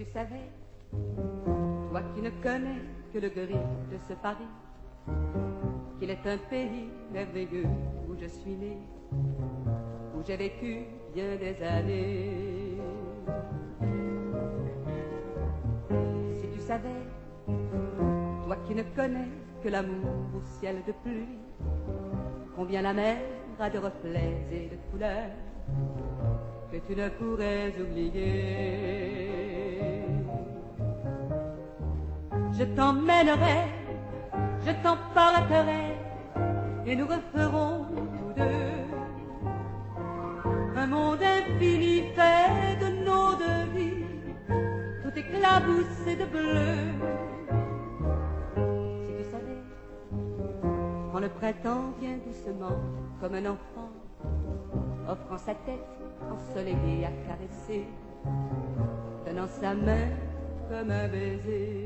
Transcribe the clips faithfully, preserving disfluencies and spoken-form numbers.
tu savais, toi qui ne connais que le gris de ce Paris, qu'il est un pays merveilleux où je suis né, où j'ai vécu bien des années. Si tu savais, toi qui ne connais que l'amour au ciel de pluie, combien la mer a de reflets et de couleurs que tu ne pourrais oublier. Je t'emmènerai, je t'emporterai, et nous referons tous deux un monde infini fait de nos deux vies, tout éclaboussé de bleu. Si tu savais, quand le printemps vient doucement comme un enfant, offrant sa tête ensoleillée à caresser, tenant sa main comme un baiser.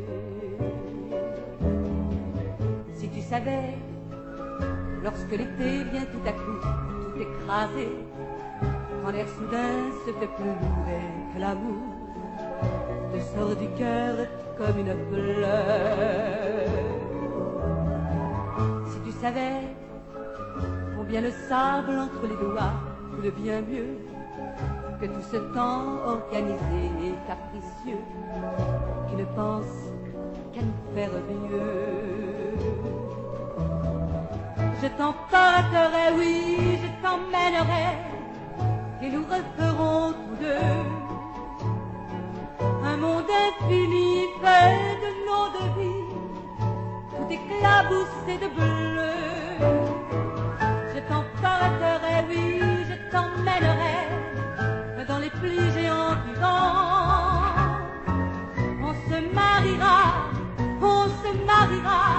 Si tu savais, lorsque l'été vient tout à coup, tout écrasé, quand l'air soudain se fait plus lourd que l'amour te sort du cœur comme une fleur. Si tu savais combien le sable entre les doigts coule bien mieux que tout ce temps organisé et capricieux qui ne pense qu'à nous faire mieux. Je t'emporterai, oui, je t'emmènerai, et nous referons tous deux un monde infini fait de nos deux vies, tout éclaboussé de bleu. Je t'emporterai, oui, je t'emmènerai dans les plis géants du vent. On se mariera, on se mariera